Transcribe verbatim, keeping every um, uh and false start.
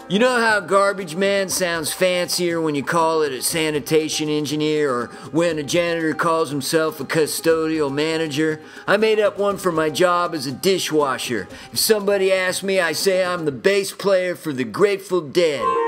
You know how garbage man sounds fancier when you call it a sanitation engineer, or when a janitor calls himself a custodial manager? I made up one for my job as a dishwasher. If somebody asks me, I say I'm the bass player for the Grateful Dead.